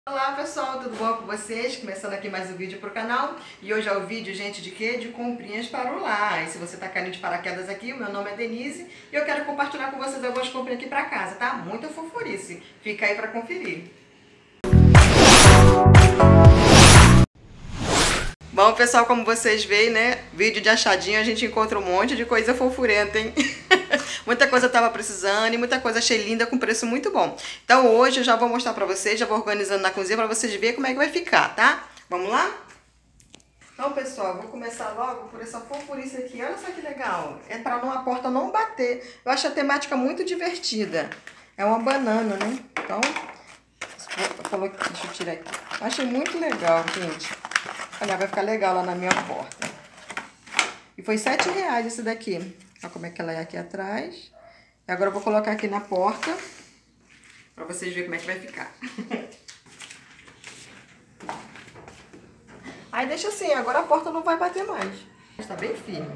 Olá pessoal, tudo bom com vocês? Começando aqui mais um vídeo pro canal. E hoje é o vídeo, gente, de quê? De comprinhas para o lar. E se você tá caindo de paraquedas aqui, o meu nome é Denise e eu quero compartilhar com vocês algumas comprinhas aqui pra casa, tá? Muita fofurice. Fica aí pra conferir. Bom, pessoal, como vocês veem, né? Vídeo de achadinho, a gente encontra um monte de coisa fofurenta, hein? Muita coisa eu tava precisando e muita coisa achei linda com preço muito bom. Então hoje eu já vou mostrar pra vocês, já vou organizando na cozinha pra vocês verem como é que vai ficar, tá? Vamos lá? Então, pessoal, vou começar logo por essa fofurice aqui. Olha só que legal. É pra a porta não bater. Eu acho a temática muito divertida. É uma banana, né? Então, deixa eu tirar aqui. Eu achei muito legal, gente. Olha, vai ficar legal lá na minha porta. E foi R$7 esse daqui. Olha como é que ela é aqui atrás. E agora eu vou colocar aqui na porta. Pra vocês verem como é que vai ficar. Aí deixa assim, agora a porta não vai bater mais. Está bem firme.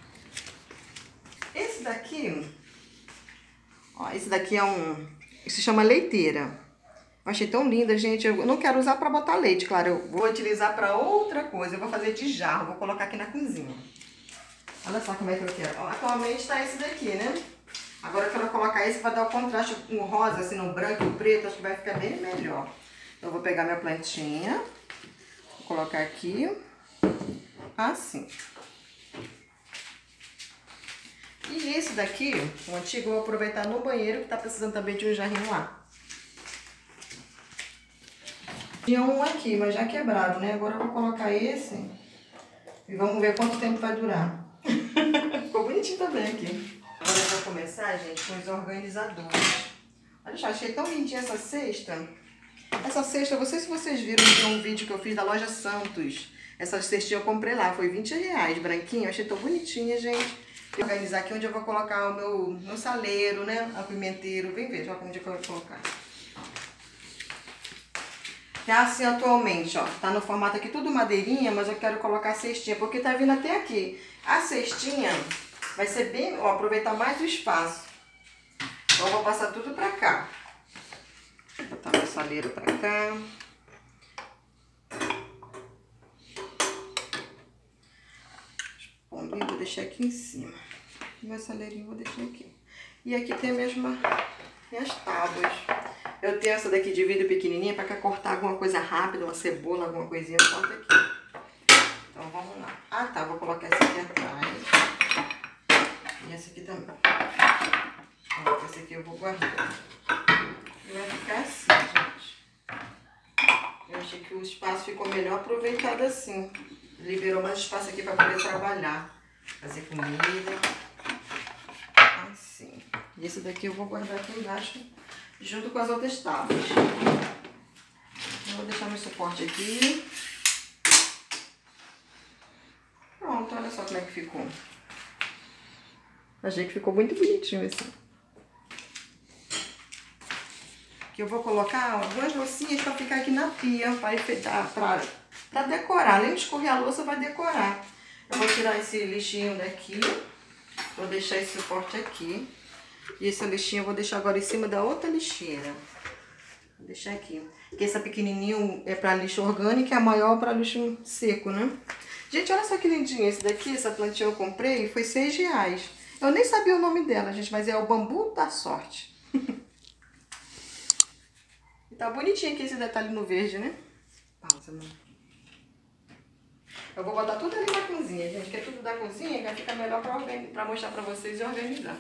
Esse daqui, ó, esse daqui é se chama leiteira. Eu achei tão linda, gente. Eu não quero usar para botar leite, claro. Eu vou utilizar para outra coisa. Eu vou fazer de jarro, vou colocar aqui na cozinha. Olha só como é que eu quero. Ó, atualmente está esse daqui, né? Agora eu quero colocar esse para dar o contraste com o rosa, assim, no branco e o preto. Acho que vai ficar bem melhor. Então eu vou pegar minha plantinha. Vou colocar aqui. Assim. E esse daqui, o antigo, eu vou aproveitar no banheiro, que tá precisando também de um jarrinho lá. Tinha um aqui, mas já quebraram, né? Agora eu vou colocar esse e vamos ver quanto tempo vai durar. Ficou bonitinho também aqui. Agora eu vou começar, gente, com os organizadores. Olha só, achei tão lindinha essa cesta. Essa cesta, eu não sei se vocês viram um vídeo que eu fiz da loja Santos. Essa cestinha eu comprei lá, foi R$20, branquinho. Eu achei tão bonitinha, gente. Vou organizar aqui onde eu vou colocar o meu saleiro, né? A pimenteiro. Vem ver, olha onde é que eu vou colocar. É assim atualmente, ó, tá no formato aqui tudo madeirinha, mas eu quero colocar a cestinha, porque tá vindo até aqui. A cestinha vai ser bem, ó, aproveitar mais o espaço. Então eu vou passar tudo pra cá. Vou botar meu saleiro pra cá. Bom, vou deixar aqui em cima. Meu saleirinho vou deixar aqui. E aqui tem minhas tábuas. Eu tenho essa daqui de vidro pequenininha para cortar alguma coisa rápida, uma cebola, alguma coisinha, eu corto aqui. Então vamos lá. Ah tá, vou colocar essa aqui atrás. E essa aqui também. Pronto, essa aqui eu vou guardar. E vai ficar assim, gente. Eu achei que o espaço ficou melhor aproveitado assim. Liberou mais espaço aqui para poder trabalhar. Fazer comida. Assim. E esse daqui eu vou guardar aqui embaixo, junto com as outras tábuas. Eu vou deixar meu suporte aqui. Pronto, olha só como é que ficou. Achei que ficou muito bonitinho assim. Que eu vou colocar algumas loucinhas para ficar aqui na pia, para enfeitar, para decorar. Além de escorrer a louça, vai decorar. Eu vou tirar esse lixinho daqui. Vou deixar esse suporte aqui. E esse lixinho eu vou deixar agora em cima da outra lixeira. Vou deixar aqui. Porque essa pequenininho é para lixo orgânico e a maior para lixo seco, né? Gente, olha só que lindinho esse daqui. Essa plantinha eu comprei e foi R$6. Eu nem sabia o nome dela, gente, mas é o bambu da sorte. E tá bonitinho aqui esse detalhe no verde, né? Pausa, mano. Eu vou botar tudo ali na cozinha, gente, que é tudo da cozinha, vai ficar melhor pra mostrar pra vocês e organizar.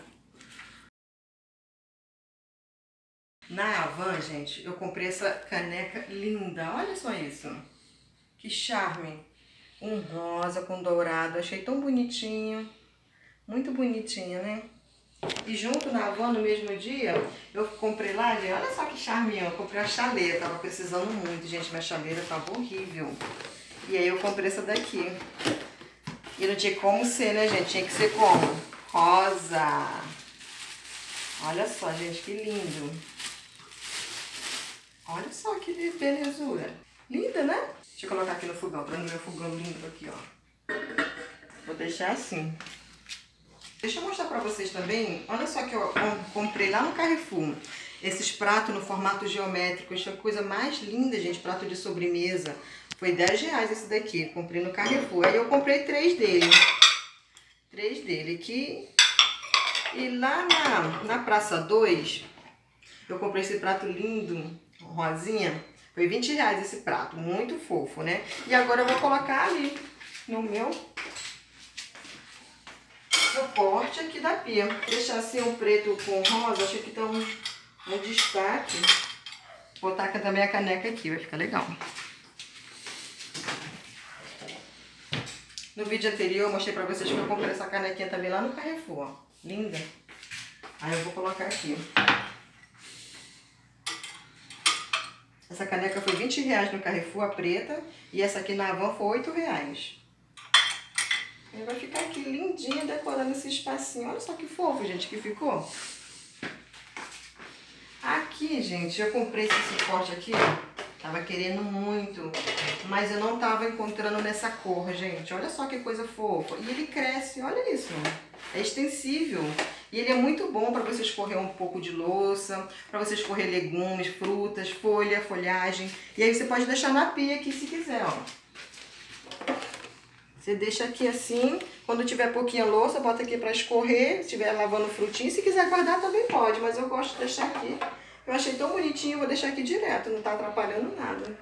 Na Havan, gente, eu comprei essa caneca linda. Olha só isso. Que charme. Um rosa com dourado. Achei tão bonitinho. Muito bonitinho, né? E junto na Havan, no mesmo dia, eu comprei lá, gente, olha só que charminho. Eu comprei a chaleira. Tava precisando muito, gente. Minha chaleira tava horrível. E aí eu comprei essa daqui. E não tinha como ser, né, gente? Tinha que ser como? Rosa. Olha só, gente, que lindo. Olha só que belezura. Linda, né? Deixa eu colocar aqui no fogão, pra meu fogão lindo aqui, ó. Vou deixar assim. Deixa eu mostrar pra vocês também. Olha só que eu comprei lá no Carrefour. Esses pratos no formato geométrico, isso é a coisa mais linda, gente, prato de sobremesa. Foi R$10 esse daqui, comprei no Carrefour. Aí eu comprei 3 dele. 3 dele aqui. E lá na Praça 2, eu comprei esse prato lindo, rosinha. Foi R$20 esse prato, muito fofo, né? E agora eu vou colocar ali no meu suporte aqui da pia. Vou deixar assim o preto com rosa, acho que tá um destaque. Vou botar também a caneca aqui, vai ficar legal. No vídeo anterior eu mostrei pra vocês que eu comprei essa canequinha também lá no Carrefour, ó. Linda. Aí eu vou colocar aqui. Essa caneca foi R$20 no Carrefour, a preta. E essa aqui na Havan foi R$8. Aí vai ficar aqui lindinha, decorando esse espacinho. Olha só que fofo, gente, que ficou. Aqui, gente, eu comprei esse suporte aqui, ó. Tava querendo muito, mas eu não tava encontrando nessa cor, gente. Olha só que coisa fofa. E ele cresce, olha isso. É extensível. E ele é muito bom para você escorrer um pouco de louça, para você escorrer legumes, frutas, folhagem. E aí você pode deixar na pia aqui se quiser, ó. Você deixa aqui assim, quando tiver pouquinha louça, bota aqui para escorrer. Se estiver lavando frutinha, se quiser guardar também pode, mas eu gosto de deixar aqui. Eu achei tão bonitinho, vou deixar aqui direto, não tá atrapalhando nada.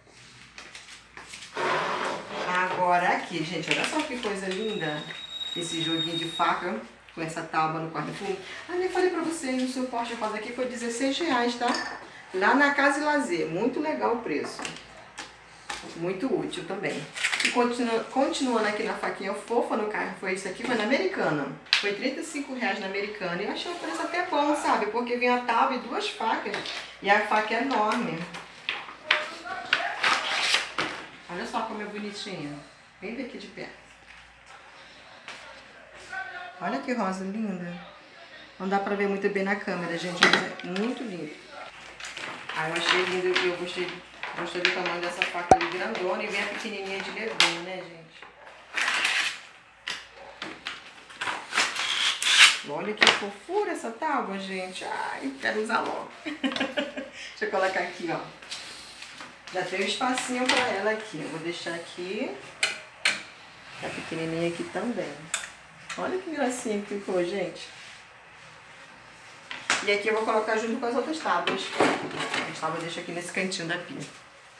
Agora aqui, gente, olha só que coisa linda. Esse joguinho de faca com essa tábua no Carrefour. Ah, eu falei pra vocês, o suporte rosa aqui foi R$16, tá? Lá na Casa e Lazer, muito legal o preço. Muito útil também. E continuando aqui na faquinha fofa no Carrefour, isso aqui foi na Americana. Foi R$35 na Americana. E eu achei o preço até bom, sabe? Porque vem a tábua e 2 facas. E a faca é enorme. Olha só como é bonitinha. Vem ver aqui de perto. Olha que rosa linda. Não dá pra ver muito bem na câmera, gente, mas é muito lindo. Ah, eu achei lindo, eu gostei do tamanho dessa faca ali grandona e vem a pequenininha de legume, né, gente? Olha que fofura essa tábua, gente. Ai, quero usar logo. Deixa eu colocar aqui, ó. Já tem um espacinho pra ela aqui. Eu vou deixar aqui. A pequenininha aqui também. Olha que gracinha que ficou, gente. E aqui eu vou colocar junto com as outras tábuas. As tábuas eu deixo aqui nesse cantinho da pia.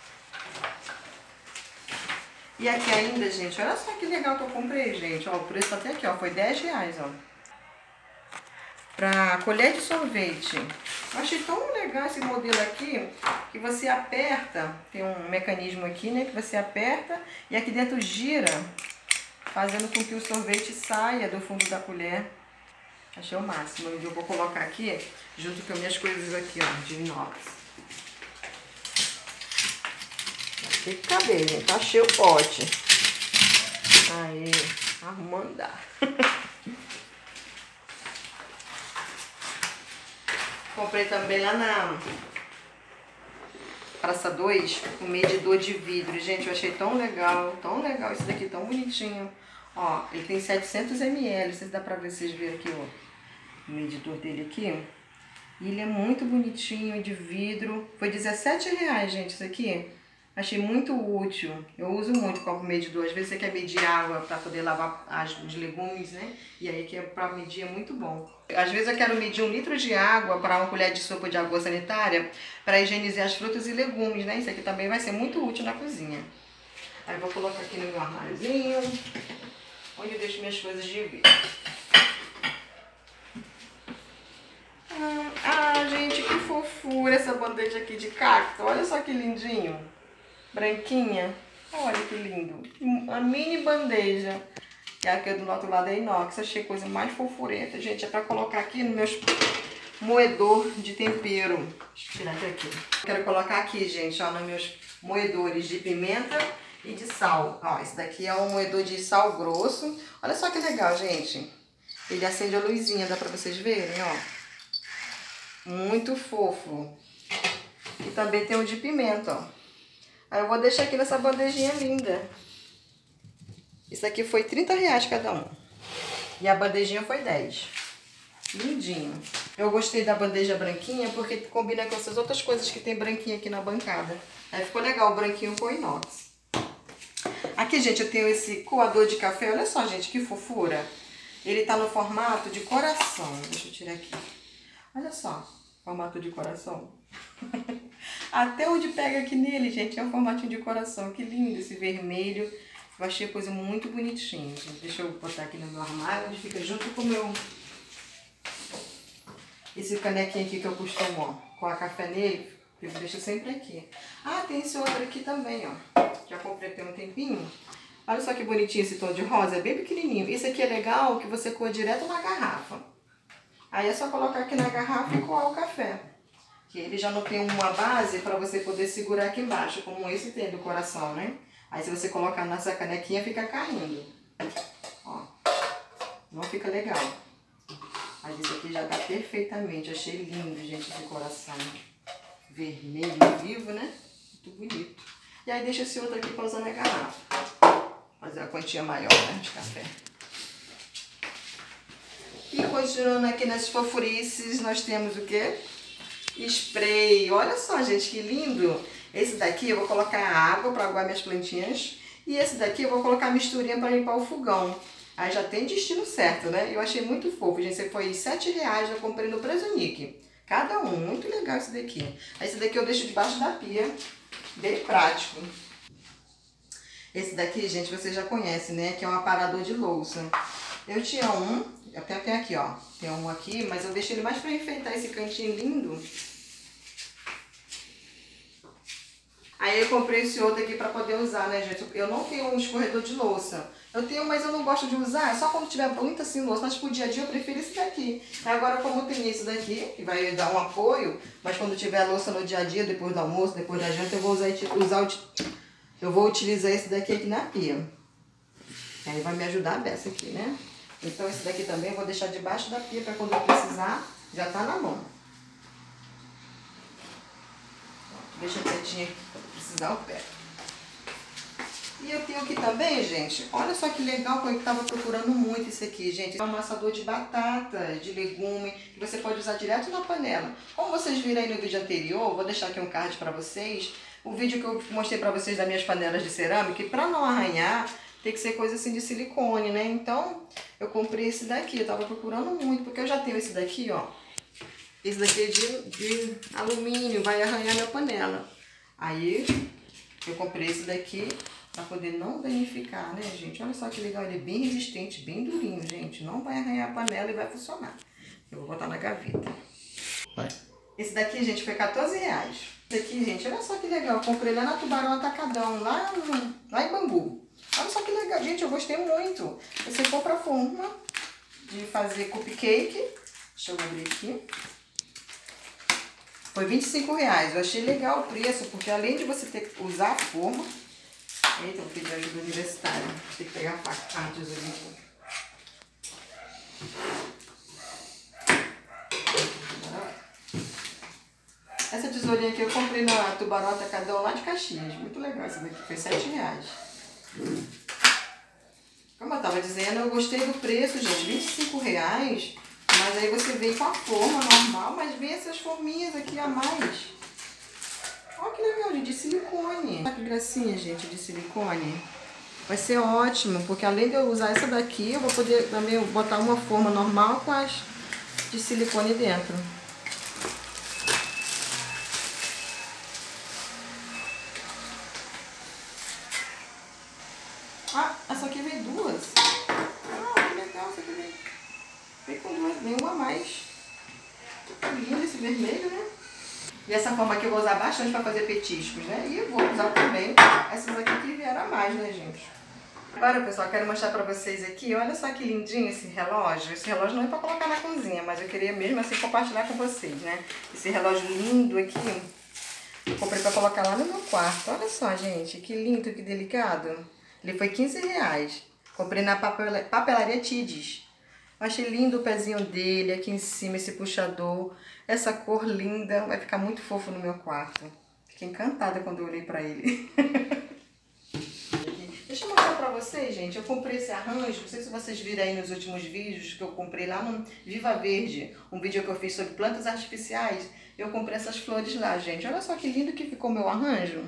E aqui ainda, gente, olha só que legal que eu comprei, gente. Ó, o preço até aqui, ó, foi R$10, ó. Pra colher de sorvete. Eu achei tão legal esse modelo aqui, que você aperta, tem um mecanismo aqui, né, que você aperta e aqui dentro gira, fazendo com que o sorvete saia do fundo da colher. Achei o máximo. Eu vou colocar aqui, junto com as minhas coisas aqui, ó, de inox. Tem que caber, gente. Achei o pote. Aí, arrumando dá. Comprei também lá na Praça 2 um medidor de vidro. Gente, eu achei tão legal esse daqui, tão bonitinho. Ó, ele tem 700 ml, não sei se dá pra ver, vocês verem aqui, ó, o medidor dele aqui. E ele é muito bonitinho, de vidro. Foi R$17, gente, isso aqui. Achei muito útil. Eu uso muito copo medidor. Às vezes você quer medir água para poder lavar os legumes, né? E aí que para medir é muito bom. Às vezes eu quero medir 1 litro de água para 1 colher de sopa de água sanitária para higienizar as frutas e legumes, né? Isso aqui também vai ser muito útil na cozinha. Aí eu vou colocar aqui no meu armáriozinho, onde eu deixo minhas coisas de vidro. Gente, que fofura essa bandeja aqui de cacto. Olha só que lindinho. Branquinha. Olha que lindo. Uma mini bandeja. E aqui do outro lado é inox. Achei coisa mais fofurenta, gente. É pra colocar aqui no meus moedor de tempero. Deixa eu tirar daqui. Quero colocar aqui, gente, ó, nos meus moedores de pimenta e de sal. Ó, esse daqui é um moedor de sal grosso. Olha só que legal, gente. Ele acende a luzinha, dá pra vocês verem, ó. Muito fofo. E também tem o de pimenta, ó. Aí eu vou deixar aqui nessa bandejinha linda. Isso aqui foi R$30 cada um. E a bandejinha foi 10. Lindinho. Eu gostei da bandeja branquinha porque combina com essas outras coisas que tem branquinha aqui na bancada. Aí ficou legal o branquinho com inox. Aqui, gente, eu tenho esse coador de café. Olha só, gente, que fofura. Ele tá no formato de coração. Deixa eu tirar aqui. Olha só, formato de coração. Até onde pega aqui nele, gente, é um formatinho de coração. Que lindo esse vermelho. Eu achei a coisa muito bonitinha, gente. Deixa eu botar aqui no meu armário, onde fica junto com o meu... Esse canequinho aqui que eu costumo, ó, coar café nele, eu deixo sempre aqui. Ah, tem esse outro aqui também, ó. Já comprei tem um tempinho. Olha só que bonitinho esse tom de rosa, é bem pequenininho. Esse aqui é legal que você coa direto na garrafa. Aí é só colocar aqui na garrafa e coar o café. Que ele já não tem uma base para você poder segurar aqui embaixo, como esse tem do coração, né? Aí se você colocar nessa canequinha, fica caindo. Ó, não fica legal. Mas esse aqui já dá perfeitamente. Achei lindo, gente, esse coração. Vermelho vivo, né? Muito bonito. E aí deixa esse outro aqui para usar na garrafa. Fazer a quantia maior, né, de café. E continuando aqui nas fofurices, nós temos o quê? Spray. Olha só, gente, que lindo. Esse daqui eu vou colocar água para aguar minhas plantinhas. E esse daqui eu vou colocar misturinha para limpar o fogão. Aí já tem destino certo, né? Eu achei muito fofo, gente. Esse foi R$7, eu comprei no Presunic. Cada um. Muito legal esse daqui. Esse daqui eu deixo debaixo da pia. Bem prático. Esse daqui, gente, vocês já conhecem, né? Que é um aparador de louça. Eu tinha um, até tem aqui, ó. Tem um aqui, mas eu deixei ele mais pra enfeitar esse cantinho lindo. Aí eu comprei esse outro aqui pra poder usar, né, gente? Eu não tenho um escorredor de louça. Eu tenho, mas eu não gosto de usar, só quando tiver muito assim louça. Mas pro dia a dia eu prefiro esse daqui. Agora, como tem esse daqui, que vai dar um apoio, mas quando tiver louça no dia a dia, depois do almoço, depois da janta, eu vou utilizar esse daqui na pia. Aí vai me ajudar a beça aqui, né? Então esse daqui também eu vou deixar debaixo da pia para quando eu precisar, já tá na mão. Deixa quietinho aqui para precisar eu pego. E eu tenho aqui também, gente, olha só que legal, que eu estava procurando muito esse aqui, gente. É um amassador de batata, de legume, que você pode usar direto na panela. Como vocês viram aí no vídeo anterior, vou deixar aqui um card para vocês. O vídeo que eu mostrei para vocês das minhas panelas de cerâmica, que para não arranhar, tem que ser coisa assim de silicone, né? Então, eu comprei esse daqui, eu tava procurando muito, porque eu já tenho esse daqui, ó. Esse daqui é de alumínio, vai arranhar minha panela. Aí, eu comprei esse daqui pra poder não danificar, né, gente? Olha só que legal, ele é bem resistente, bem durinho, gente. Não vai arranhar a panela e vai funcionar. Eu vou botar na gaveta. Vai. Esse daqui, gente, foi R$14. Esse aqui, gente, olha só que legal. Eu comprei lá na Tubarão Atacadão, lá em Bangu. Olha só que legal, gente, eu gostei muito. Você compra a forma de fazer cupcake. Deixa eu abrir aqui. Foi R$25. Eu achei legal o preço, porque além de você ter que usar a forma... Eita, vou pedir ajuda universitária. Tem que pegar a faca. Ah, tesourinha aqui. Essa tesourinha aqui eu comprei na Tubarão Atacadão lá de Caxias. Muito legal essa daqui, foi R$7. Como eu tava dizendo, eu gostei do preço, gente, R$25. Mas aí você vem com a forma normal, mas vem essas forminhas aqui a mais. Olha que legal, gente, de silicone. Olha que gracinha, gente, de silicone. Vai ser ótimo, porque além de eu usar essa daqui, eu vou poder também botar uma forma normal com as de silicone dentro. Ah, essa aqui veio duas. Ah, que legal, essa aqui veio com duas, veio uma a mais. Lindo esse vermelho, né? E essa forma aqui eu vou usar bastante para fazer petiscos, né? E eu vou usar também essas aqui que vieram a mais, né, gente? Agora, pessoal, eu quero mostrar para vocês aqui, olha só que lindinho esse relógio. Esse relógio não é para colocar na cozinha, mas eu queria mesmo assim compartilhar com vocês, né? Esse relógio lindo aqui, eu comprei para colocar lá no meu quarto. Olha só, gente, que lindo, que delicado. Ele foi R$15. Comprei na papelaria Tides. Eu achei lindo o pezinho dele, aqui em cima esse puxador. Essa cor linda, vai ficar muito fofo no meu quarto. Fiquei encantada quando eu olhei pra ele. Deixa eu mostrar pra vocês, gente, eu comprei esse arranjo, não sei se vocês viram aí nos últimos vídeos que eu comprei lá no Viva Verde, um vídeo que eu fiz sobre plantas artificiais, eu comprei essas flores lá, gente. Olha só que lindo que ficou meu arranjo.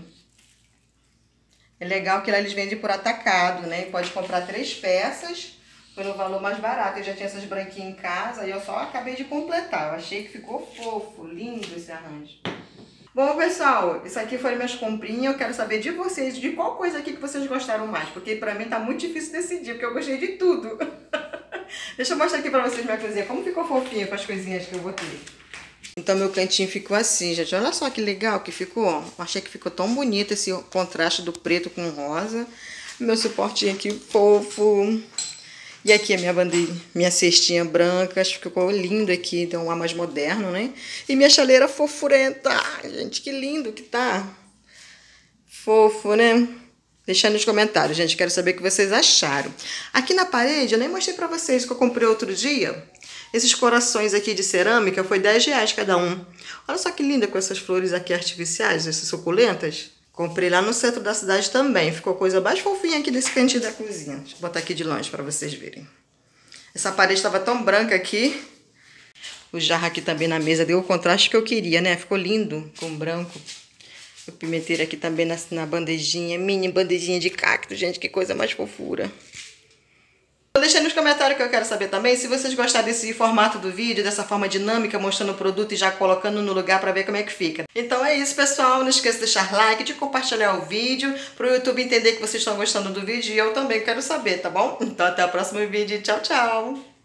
É legal que lá eles vendem por atacado, né? Pode comprar 3 peças pelo valor mais barato. Eu já tinha essas branquinhas em casa e eu só acabei de completar. Eu achei que ficou fofo, lindo esse arranjo. Bom, pessoal, isso aqui foram minhas comprinhas. Eu quero saber de vocês, de qual coisa aqui que vocês gostaram mais. Porque pra mim tá muito difícil decidir, porque eu gostei de tudo. Deixa eu mostrar aqui pra vocês minha cozinha, como ficou fofinha com as coisinhas que eu botei. Então meu cantinho ficou assim, gente. Olha só que legal que ficou. Eu achei que ficou tão bonito esse contraste do preto com rosa. Meu suportinho aqui fofo. E aqui a minha bandeja, minha cestinha branca, acho que ficou lindo aqui, deu um ar mais moderno, né? E minha chaleira fofurenta. Ai, gente, que lindo que tá. Fofo, né? Deixa nos comentários, gente, quero saber o que vocês acharam. Aqui na parede, eu nem mostrei pra vocês que eu comprei outro dia. Esses corações aqui de cerâmica, foi R$10 cada um. Olha só que linda com essas flores aqui artificiais, essas suculentas. Comprei lá no centro da cidade também. Ficou coisa mais fofinha aqui desse cantinho da cozinha. Deixa eu botar aqui de longe para vocês verem. Essa parede estava tão branca aqui. O jarro aqui também na mesa deu o contraste que eu queria, né? Ficou lindo com branco. O pimenteiro aqui também na bandejinha. Mini bandejinha de cacto, gente. Que coisa mais fofura. Deixa nos comentários que eu quero saber também se vocês gostaram desse formato do vídeo, dessa forma dinâmica, mostrando o produto e já colocando no lugar para ver como é que fica. Então é isso, pessoal. Não esqueça de deixar like, de compartilhar o vídeo, para o YouTube entender que vocês estão gostando do vídeo e eu também quero saber, tá bom? Então até o próximo vídeo. Tchau, tchau!